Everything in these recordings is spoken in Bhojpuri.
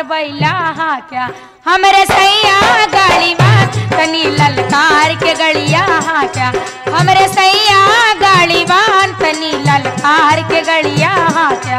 बैला हाँ क्या हमरे सैया गाड़ीवान तनी ललकार के गड़िया हाँ क्या हमरे सैया गाड़ीवान तनी ललकार के गड़िया हाँ क्या।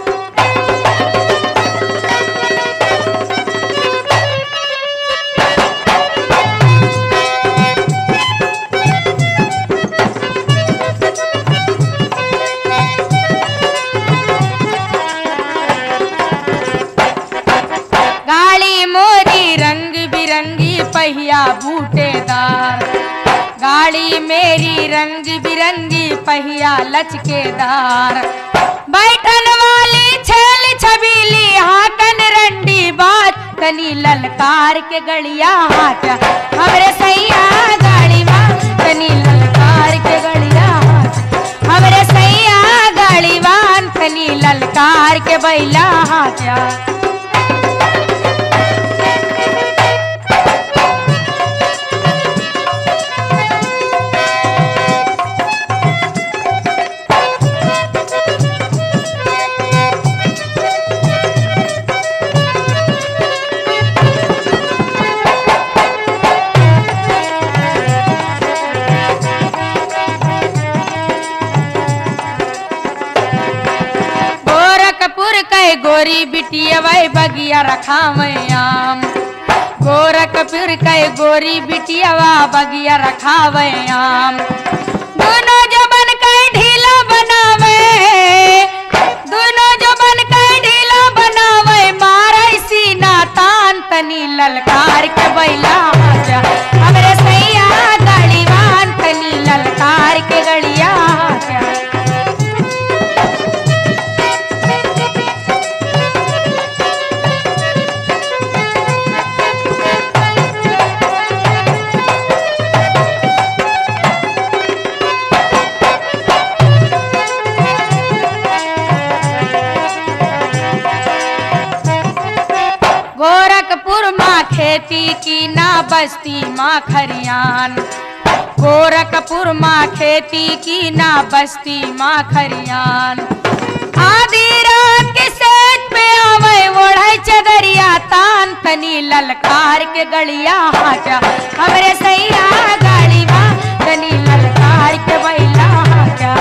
गाड़ी मोरी रंग बिरंगी पहिया बूटेदार गाड़ी मेरी रंग बिरंगी पहिया लचकेदार बैठन वाली छेल छबीली हाकन रंडी बात तनी ललकार के गड़िया हाथ हमरे सैया गाड़ी माँ तनी ललकार के गड़िया हाथ हमरे सैया गाड़ी वान तनी ललकार के बैला हाथ। गोरी बिटिया वही बगिया रखावयाम गोरखपुर के गोरी बिटिया बगिया रखावयाम दोनों जबन के ढीला बनावे दोनों जबन के ढीला बनावे मारे सीना तान तनी ललकार के बैला हमरे सैया गाड़ीवान तनी ललकार के गड़िया। गोरखपुर माँ खेती की ना बस्ती माँ खरियान गोरखपुर माँ खेती की ना बस्ती माँ खरियान आधी रात के सेज पे आवे ओढ़े चदरिया तान तनी ललकार के गड़िया हाजा हमरे सैया गाड़ी माँ तनी ललकार के बैला हाजा।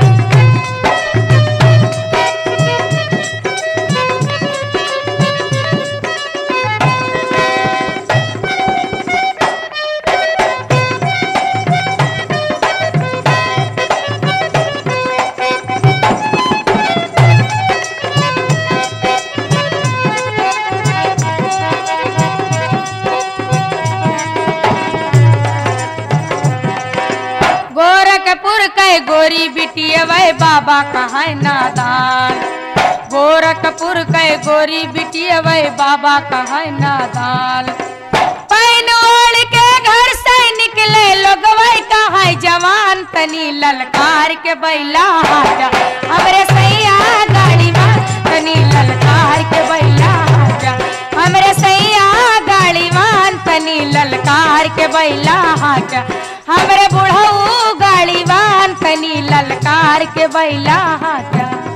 गोरखपुर के गोरी बिटिया वह बाबा कहाँ नादान गोरखपुर के गोरी बिटिया वह बाबा कहाँ नादान पैन ओढ़ के घर से निकले लोग वह कहाँ जवान तनी ललकार के बैला हाजा हमरे सैया गाड़ी माँ तनी ललकार के बैला हाजा हमरे सैया गाड़ी मान तनी ललकार के बैला हाजा हमरे बुढ़ऊ गाड़ी वान तनी ललकार के बैला हाजा।